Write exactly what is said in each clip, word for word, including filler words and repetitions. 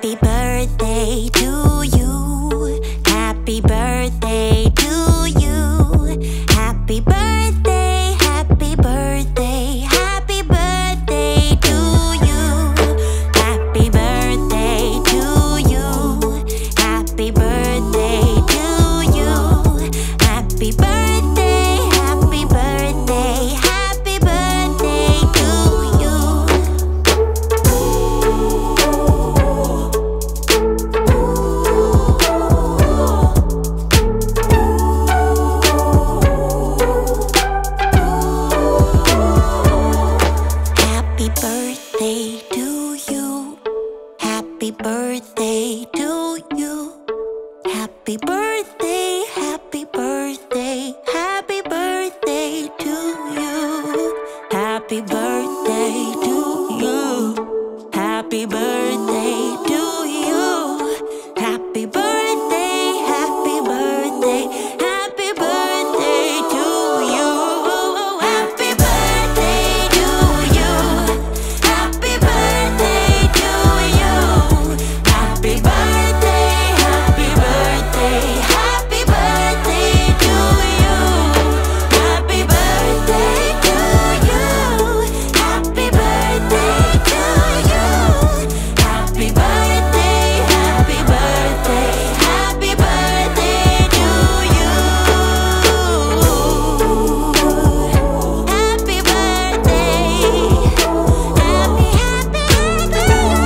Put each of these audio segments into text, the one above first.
Happy birthday to you. Happy birthday to you. Happy birthday, happy birthday, happy birthday to you. Happy birthday to you. Happy birthday to you. Happy birthday, happy birthday, happy birthday to you. Happy birthday to you. Happy birthday to you. Happy birthday, happy birthday, happy birthday to you. Happy birthday to you. Happy birthday to you. Happy birthday, happy birthday, happy birthday to you. Happy birthday to you. Happy birthday to you. Happy birthday, happy birthday, happy birthday to you. Happy birthday to you. Happy birthday to you. Happy birthday, happy birthday, happy birthday to you. Happy birthday. Happy, happy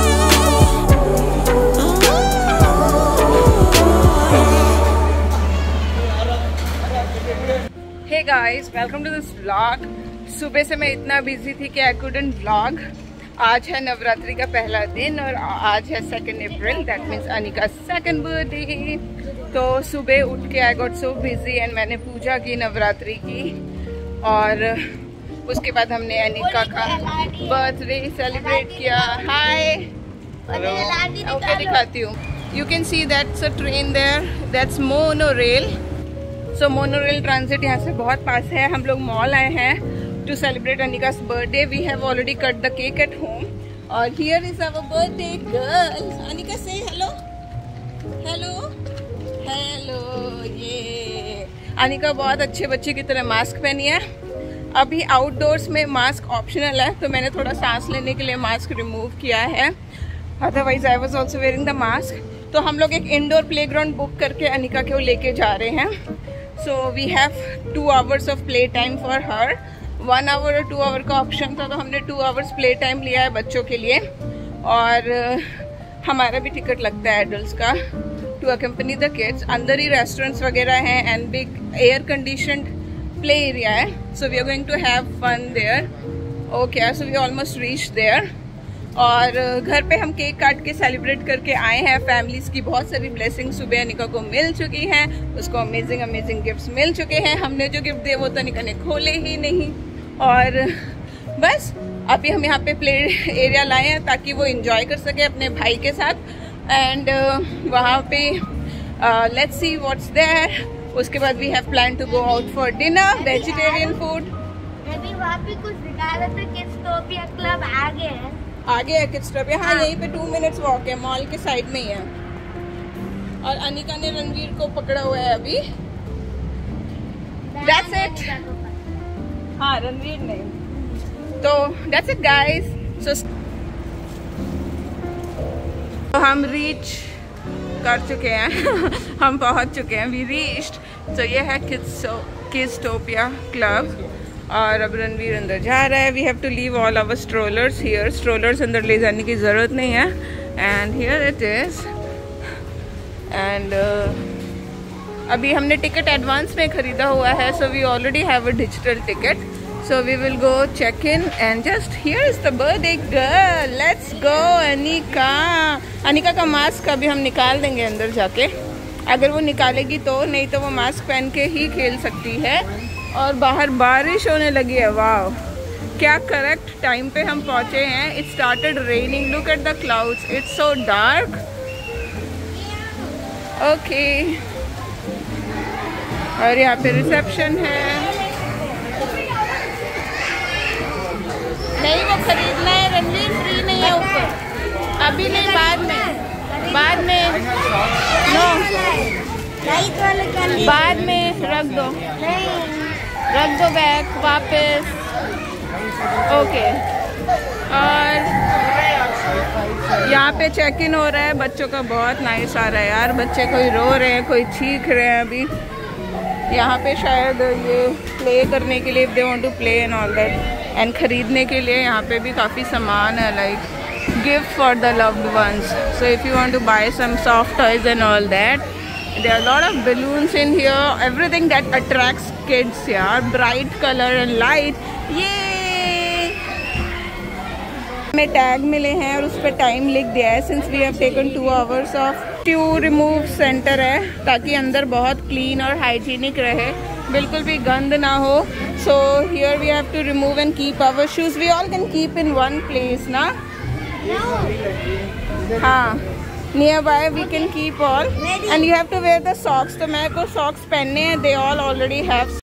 hey guys, welcome to this vlog. सुबह से मैं इतना busy थी कि I couldn't vlog. आज है नवरात्रि का पहला दिन और आज है second April, that means Anika second birthday. तो सुबह उठ के I got so busy and मैंने पूजा की नवरात्रि की और उसके बाद हमने अनिका का बर्थडे सेलिब्रेट किया। हाय, ओके दिखाती हूँ। You can see that's a train there, that's monorail. So monorail transit यहाँ से बहुत पास है। हम लोग मॉल आए हैं to celebrate Anika's birthday. We have already cut the cake at home और here is our birthday girl. Anika से हेलो हेलो हेलो। ये अनिका बहुत अच्छे बच्चे की तरह मास्क पहनी है। अभी आउटडोर्स में मास्क ऑप्शनल है तो मैंने थोड़ा सांस लेने के लिए मास्क रिमूव किया है, otherwise I was also wearing the mask. तो हम लोग एक इंडोर प्लेग्राउंड बुक करके अनिका को लेके जा रहे हैं। So we have two hours of play time for her. One hour और टू आवर का ऑप्शन था तो हमने टू आवर्स प्ले टाइम लिया है बच्चों के लिए। और uh, हमारा भी टिकट लगता है एडल्ट्स का टू अकम्पनी द किड्स। अंदर ही रेस्टोरेंट्स वगैरह हैं and big air conditioned play area है। So we are going to have fun there. Okay, so we almost reach there. और घर पे हम केक काट के सेलिब्रेट करके आए हैं। फैमिलीज की बहुत सारी ब्लेसिंग सुबह अनिका को मिल चुकी हैं, उसको अमेजिंग अमेजिंग गिफ्ट्स मिल चुके हैं। हमने जो गिफ्ट दिए वो तो अनिका ने खोले ही नहीं। और बस अभी हम यहाँ पे प्ले एरिया लाए हैं ताकि वो इंजॉय कर सके अपने भाई के साथ। एंड uh, वहाँ पे लेट्स सी व्हाट्स देयर। उसके बाद we have plan to go out for dinner, vegetarian food. अभी वहाँ पे कुछ निकाला तो किड्स क्लब आगे है। आगे है किड्स क्लब, हाँ यहीं पे टू मिनट्स वॉक है, मॉल के साइड में ही है। और अनिका ने रणवीर को पकड़ा हुआ है अभी। That's it. हाँ, रणवीर ने। तो that's it guys. So तो हम रीच कर चुके हैं हम पहुंच चुके हैं। We reached. तो ये है किड्स किड्सटोपिया क्लब और अब रणवीर अंदर जा रहा है। We have to leave all our strollers here. Strollers अंदर ले जाने की ज़रूरत नहीं है। And here it is. And अभी हमने टिकट एडवांस में ख़रीदा हुआ है। So we already have a digital ticket. So we will go check in and just here is the birthday girl. Let's go Anika. Anika का मास्क अभी हम निकाल देंगे अंदर जाके, अगर वो निकालेगी तो, नहीं तो वो मास्क पहन के ही खेल सकती है। और बाहर बारिश होने लगी है। वाह, क्या करेक्ट टाइम पे हम पहुंचे हैं। It started raining, look at the clouds, it's so dark. Okay, और यहाँ पे रिसेप्शन है। नहीं, वो खरीदना है रणवीर, फ्री नहीं है ऊपर, अभी नहीं, बाद में। बाद में नो लाइट वाले का नहीं। बाद में रख दो, नहीं। रख दो बैग वापस। ओके, और यहाँ पे चेक इन हो रहा है। बच्चों का बहुत नाइस आ रहा है यार। बच्चे कोई रो रहे हैं, कोई चीख रहे हैं। अभी यहाँ पे शायद ये प्ले करने के लिए, they want to play and all that, and खरीदने के लिए यहाँ पे भी काफ़ी सामान है, like gift for the loved ones. So if you want to buy some soft toys and all that, there are a lot of balloons in here, everything that attracts kids. यार bright color and light. ये हमें tag मिले हैं और उस पर time लिख दिया है. Since we have taken two hours of to remove centre है, ताकि अंदर बहुत क्लीन और हाइजीनिक रहे, बिल्कुल भी गंद ना हो. So here we have to remove and keep our shoes. We all can keep in one place ना. हाँ, nearby we can keep all, and you have to wear the socks. तो मेरे को सॉक्स पहनने हैं. They all already have.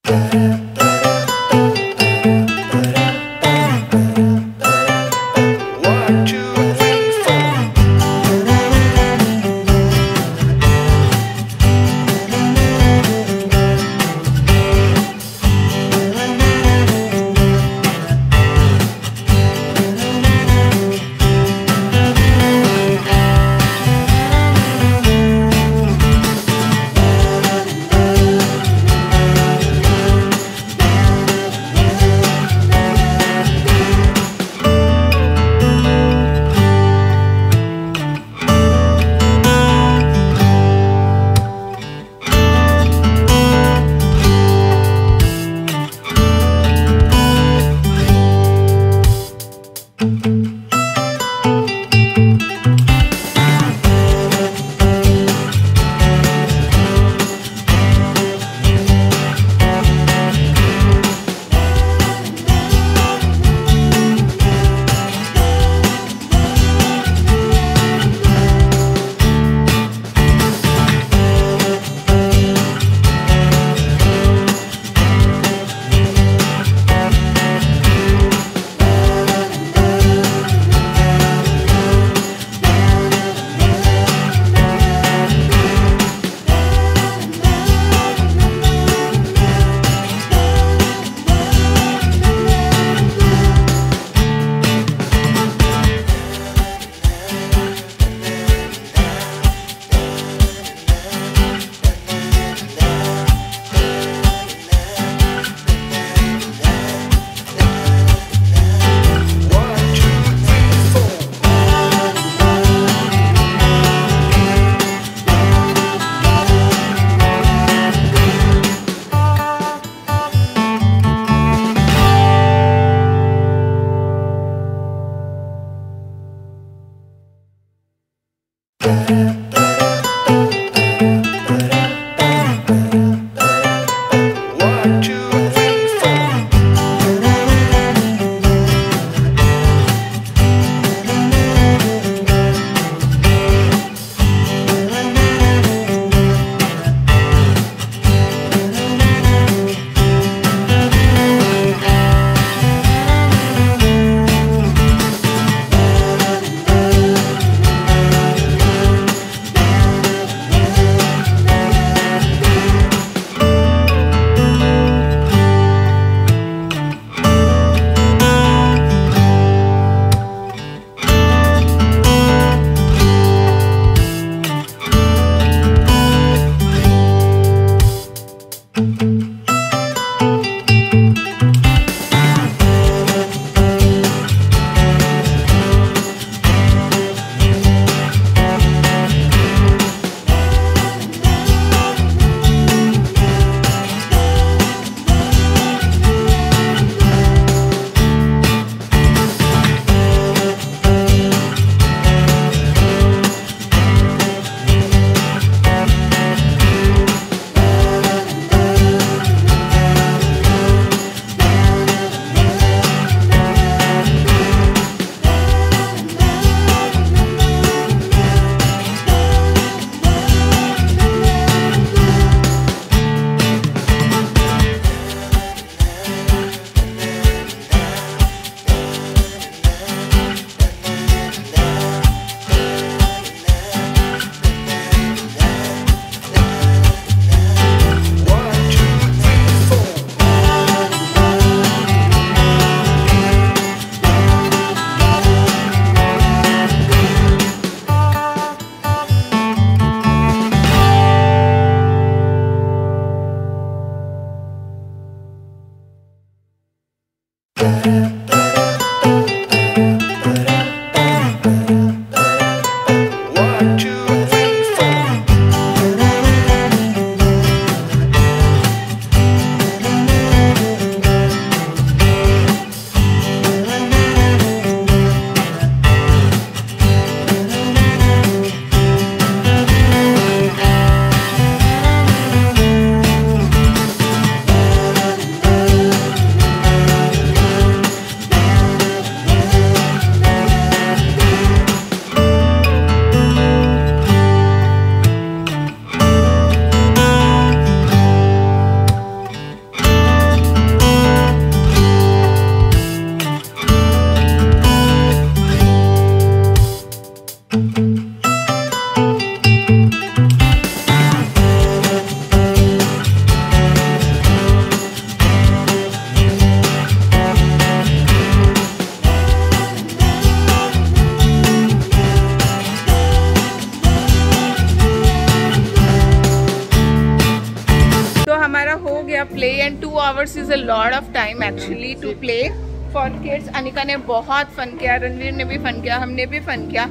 Play and two hours is a lot of time actually to play for kids. Anika ने बहुत fun किया, रणवीर ने भी फन किया, हमने भी फन किया।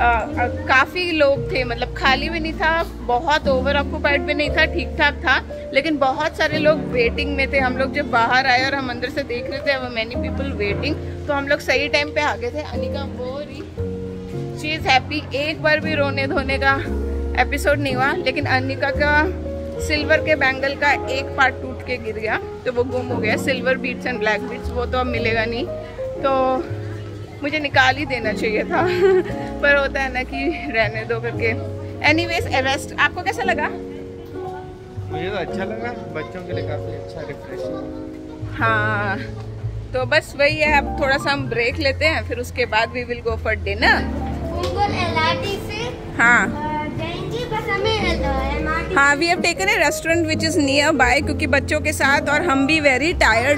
काफ़ी लोग थे, मतलब खाली भी नहीं था, बहुत ओवर ऑक्यूपाइड भी नहीं था, ठीक ठाक था, लेकिन बहुत सारे लोग वेटिंग में थे। हम लोग जब बाहर आए और हम अंदर से देख रहे थे मैनी पीपल वेटिंग, तो हम लोग सही टाइम पे आ गए थे। अनिका वो रही, शी इज़ हैप्पी। एक बार भी रोने धोने का एपिसोड नहीं हुआ, लेकिन अनिका का सिल्वर के बैंगल का एक पार्ट टूट के गिर गया, तो वो गुम हो गया। Silver beats and black beats वो तो अब मिलेगा नहीं, तो मुझे निकाल ही देना चाहिए था पर होता है ना कि रहने दो करके। एनीवेज अरेस्ट आपको कैसा लगा? मुझे तो अच्छा लगा, बच्चों के लिए काफ़ी अच्छा रिफ्रेशिंग। हाँ, तो बस वही है। अब थोड़ा सा हम ब्रेक लेते हैं, फिर उसके बाद we will go for dinner. हाँ हाँ, we have taken a restaurant which is nearby, क्योंकि बच्चों के साथ और हम भी वेरी टायर्ड।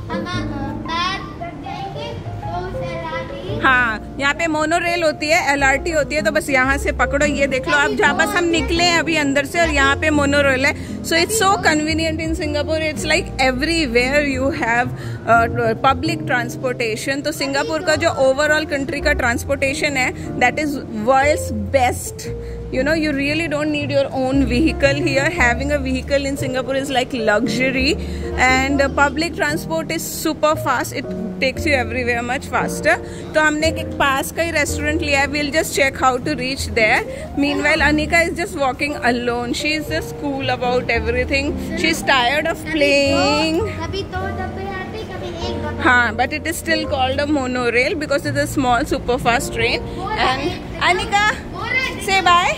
हाँ, यहाँ पे मोनो रेल होती है, एल आर टी होती है, तो बस यहाँ से पकड़ो। ये देख लो आप, जहाँ बस हम निकले हैं अभी अंदर से, और यहाँ पे मोनो रेल है। So it's so convenient in Singapore. It's like everywhere you have public transportation. तो सिंगापुर का जो ओवरऑल कंट्री का ट्रांसपोर्टेशन है, that is world's best. You know, you really don't need your own vehicle here. Having a vehicle in Singapore is like luxury, and uh, public transport is super fast. It takes you everywhere much faster. तो हमने एक पास का ही restaurant लिया है. We'll just check how to reach there. Meanwhile, Anika is just walking alone. She is just cool about everything. She's tired of playing. कभी दो डब्बे आते, कभी एक डब्बा। हाँ, but it is still called a monorail because it's a small super fast train. And Anika, say bye.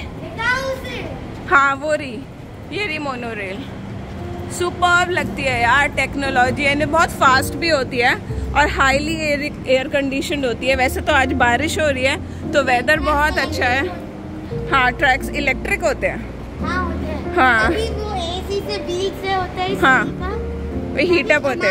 हाँ, वो रही, ये रही मोनोरेल। सुपर्ब लगती है यार टेक्नोलॉजी, एंड बहुत फास्ट भी होती है और हाईली एयर एयर कंडीशनड होती है। वैसे तो आज बारिश हो रही है, तो वेदर बहुत अच्छा है। हाँ, ट्रैक्स इलेक्ट्रिक होते हैं। हाँ, होते हैं। हाँ, अभी वो एसी से बीच से होता है। हाँ, वो हीटअप होते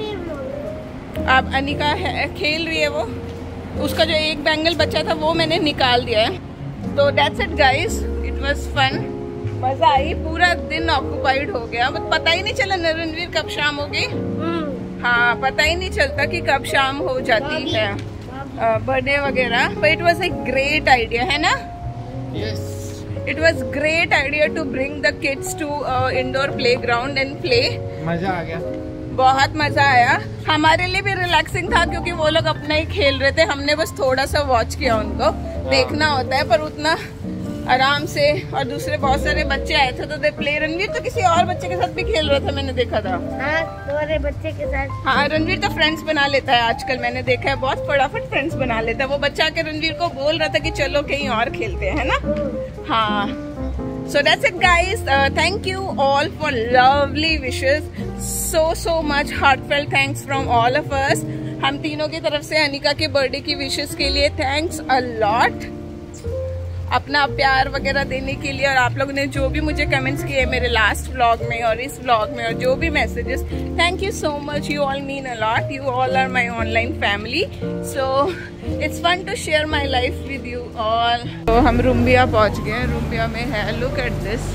हैं। अब अनिका है, खेल रही है वो, उसका जो एक बैंगल बचा था वो मैंने निकाल दिया है। तो that's it guys, it was fun, मजा आई। पूरा दिन ऑक्यूपाइड हो गया, बट पता ही नहीं चला रणवीर कब शाम हो गई। हाँ, पता ही नहीं चलता कि कब शाम हो जाती है, बर्थडे वगैरह। But it was a great idea, है ना? Yes, it was great idea to bring the kids to indoor playground and play. मजा आ गया, बहुत मजा आया। हमारे लिए भी रिलैक्सिंग था, क्योंकि वो लोग अपना ही खेल रहे थे, हमने बस थोड़ा सा वॉच किया, उनको देखना होता है, पर उतना आराम से। और दूसरे बहुत सारे बच्चे आए थे, तो दे प्ले। रणवीर तो किसी और बच्चे के साथ भी खेल रहा था, मैंने देखा था। हाँ, तुम्हारे बच्चे के साथ। हाँ, रणवीर तो फ्रेंड्स बना लेता है आजकल, मैंने देखा है, बहुत फटाफट फ्रेंड्स बना लेता है। वो बच्चा के रणवीर को बोल रहा था कि चलो कहीं और खेलते हैं, ना? हाँ, so that's it guys. Uh, thank you all for lovely wishes. So so much heartfelt thanks from all of us. हम तीनों की तरफ से अनिका के बर्थडे की विशेस के लिए थैंक्स अ लॉट, अपना प्यार वगैरह देने के लिए। और आप लोगों ने जो भी मुझे कमेंट्स किए मेरे लास्ट व्लॉग में और इस व्लॉग में, और जो भी messages, thank you so much. You all mean a lot, you all are my online family, so it's fun to share my life with you all. तो हम रुम्बिया पहुंच गए। रुम्बिया में है, look at this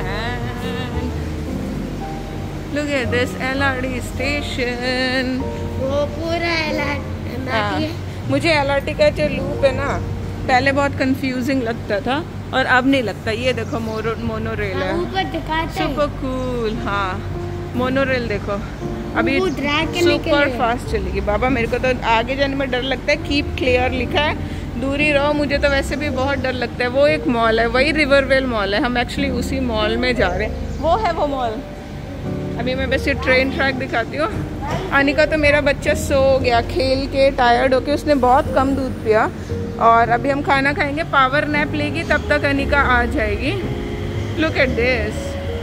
fan, look at this L R D station. वो पूरा हाँ, मुझे एल आर टी का जो लूप है ना पहले बहुत कंफ्यूजिंग लगता था और अब नहीं लगता। ये देखो मोरो मोनोरेल है, सुपर कूल। हाँ मोनोरेल देखो अभी सुपर फास्ट चलेगी। बाबा मेरे को तो आगे जाने में डर लगता है। कीप क्लियर लिखा है, दूरी रहो। मुझे तो वैसे भी बहुत डर लगता है। वो एक मॉल है, वही रिवरवेल मॉल है। हम एक्चुअली उसी मॉल में जा रहे हैं। वो है वो मॉल। अभी मैं वैसे ट्रेन ट्रैक दिखाती हूँ। अनिका तो मेरा बच्चा सो गया खेल के, टायर्ड होके। उसने बहुत कम दूध पिया और अभी हम खाना खाएंगे, पावर नैप लेगी, तब तक अनिका आ जाएगी। Look at this,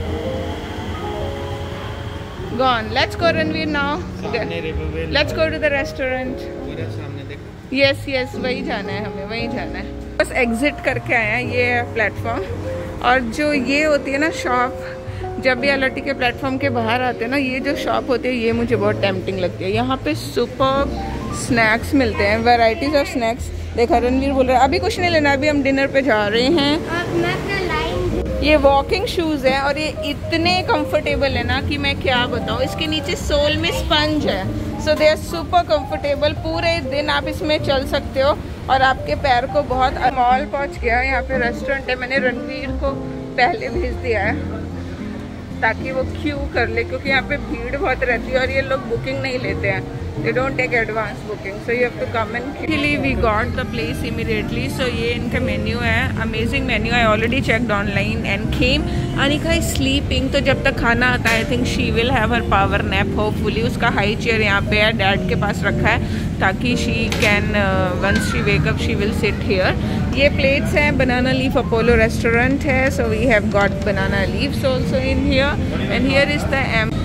gone. Let's go Ranveer now, let's go to the restaurant. Yes yes वही जाना है, हमें वही जाना है। बस एग्जिट करके आए हैं, ये है प्लेटफॉर्म। और जो ये होती है ना शॉप, जब भी एल आर टी के प्लेटफॉर्म के बाहर आते हैं ना, ये जो शॉप होती है ये मुझे बहुत टेम्पटिंग लगती है। यहाँ पे सुपर स्नैक्स मिलते हैं, वैराइटीज ऑफ स्नैक्स। देखा रणवीर बोल रहा है अभी कुछ नहीं लेना, अभी हम डिनर पे जा रहे हैं। ये वॉकिंग शूज़ है और ये इतने कंफर्टेबल है ना कि मैं क्या बताऊँ। इसके नीचे सोल में स्पंज है, so they are super comfortable. पूरे दिन आप इसमें चल सकते हो और आपके पैर को बहुत। मॉल पहुँच गया, यहाँ पे रेस्टोरेंट है। मैंने रणवीर को पहले भेज दिया है ताकि वो क्यू कर ले, क्योंकि यहाँ पे भीड़ बहुत रहती है और ये लोग बुकिंग नहीं लेते हैं। They don't take advance booking, so you have to come and. Actually, we got the place immediately. So ये इनका मेन्यू है, amazing menu. I already checked online and came. Anika is sleeping, तो जब तक खाना आता है, I think she will have her power nap. Hopefully, उसका हाई चेयर यहाँ पे है, डैड के पास रखा है, ताकि she can uh, once she wake up, she will sit here. ये plates हैं, banana leaf Apollo restaurant है, so we have got banana leaves also in here, and here is the M.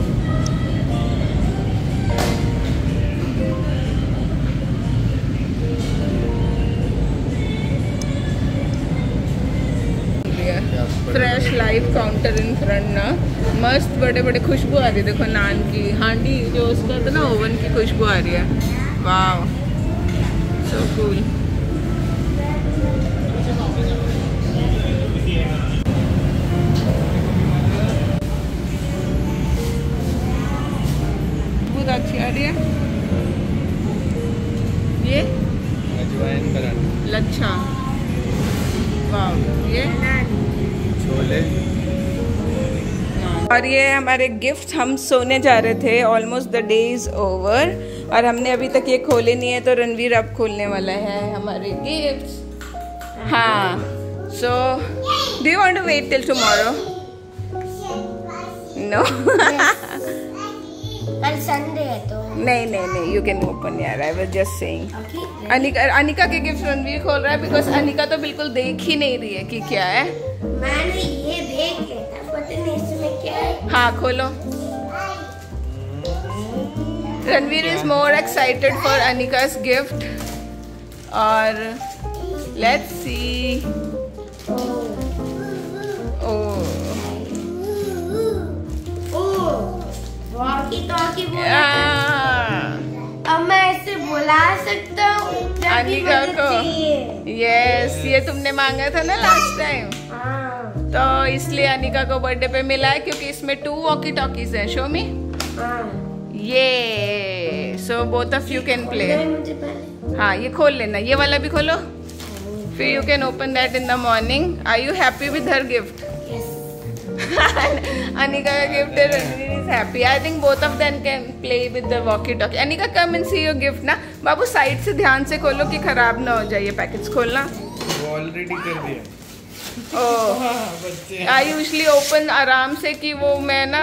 Fresh live counter in front ना, मस्त बड़े बड़े खुशबू आ रही है। देखो नान की हांडी जो उसका था ना, ओवन की खुशबू आ रही है। Wow so cool. बहुत अच्छी आ रही है ये अजवाइन पराठा, लच्छा। वाव ये छोले। और ये हमारे गिफ्ट, हम सोने जा रहे थे, almost the day is over और हमने अभी तक ये खोले नहीं है, तो रणवीर अब खोलने वाला है हमारे गिफ्ट। हाँ, so do you want to wait till tomorrow? No, कल संडे है तो नहीं नहीं नहीं, यू कैन ओपन यार, I was just saying. Anika Anika के गिफ्ट रणवीर खोल रहा है, बिकॉज अनिका तो बिल्कुल देख ही नहीं रही है कि क्या है। मैंने ये देख लिया था, पता नहीं इसमें क्या है। हाँ खोलो। Ranveer is more excited for Anika's gift और लेट्स सी। वॉकी टॉकी बोला, अब मैं ऐसे बुला सकता हूँ अनिका को। यस, ये तुमने मांगा था ना लास्ट टाइम, तो इसलिए अनिका को बर्थडे पे मिला है, क्योंकि इसमें टू वॉकी टॉकीज हैं। Show me. ये so both of you can play. हाँ ये खोल लेना, ये वाला भी खोलो, फिर you can open that in the morning. Are you happy with her gift? Anika का gift है, Ranveer is happy. I think both of them can play with the walkie-talkie. Anika, come and see your gift ना। बाबू side से ध्यान से खोलो कि खराब ना हो जाए। ये पैकेट्स खोलना। वो ऑलरेडी कर दिया। ओह, आई यूजुअली ओपन आराम से कि वो मैं ना,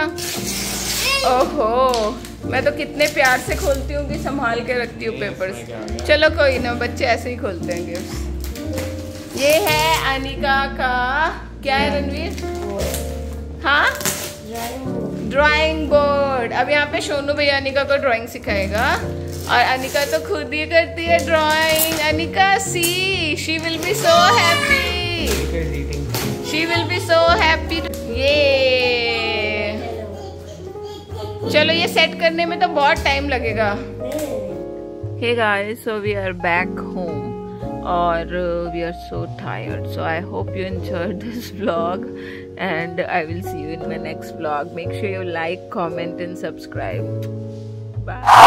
ओहो मैं तो कितने प्यार से खोलती हूँ कि संभाल के रखती हूँ पेपर्स। चलो कोई ना, बच्चे ऐसे ही खोलते हैं गिफ्ट। ये है अनिका का, क्या है रणवीर? हाँ, ड्राइंग बोर्ड। अब यहाँ पे सोनू भैया अनिका को ड्राइंग सिखाएगा और अनिका तो खुद ही करती है drawing. Anika see, she will be so happy, she will be so happy. ये चलो, ये सेट करने में तो बहुत टाइम लगेगा। Hey guys, so we are back home और we are so tired, so I hope you enjoyed this vlog and I will see you in my next vlog. Make sure you like, comment and subscribe. Bye.